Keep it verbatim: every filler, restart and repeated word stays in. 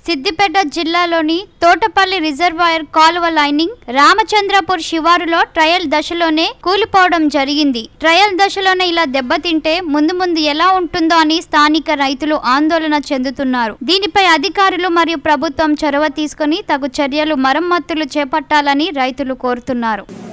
సిద్దిపేట జిల్లాలోని తోటపల్లి రిజర్వాయర్ కాలువ లైనింగ్ రామచంద్రపూర్ శివారులో ట్రయల్ దశలోనే కూలిపోవడం జరిగింది. ట్రయల్ దశలోనే ఇలా దెబ్బతింటే ముందు ముందు ఎలా ఉంటుందో అని స్థానిక రైతులు ఆందోళన చెందుతున్నారు. దీనిపై అధికారులు మరియు ప్రభుత్వం చొరవ తీసుకుని తగు చర్యలు మరమ్మతులు చేపట్టాలని రైతులు కోరుతున్నారు.